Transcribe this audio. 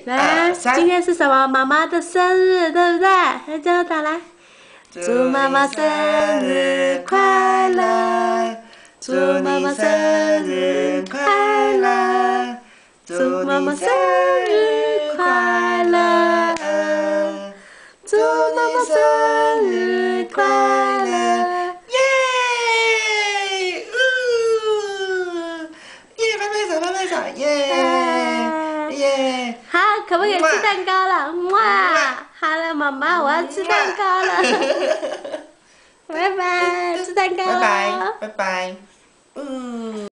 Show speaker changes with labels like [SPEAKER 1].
[SPEAKER 1] 来，今天是什么？妈妈的生日，对不对？来，叫他来。祝妈妈生日快乐！祝妈妈生日快乐！祝妈妈生日快乐！祝妈妈生日快乐！
[SPEAKER 2] 耶！耶！拍拍手，拍拍手，耶！耶！
[SPEAKER 1] 好，可不可以吃蛋糕了？哇！好了，妈妈，我要吃蛋糕了。拜拜，吃蛋糕了。
[SPEAKER 2] 拜拜，拜拜。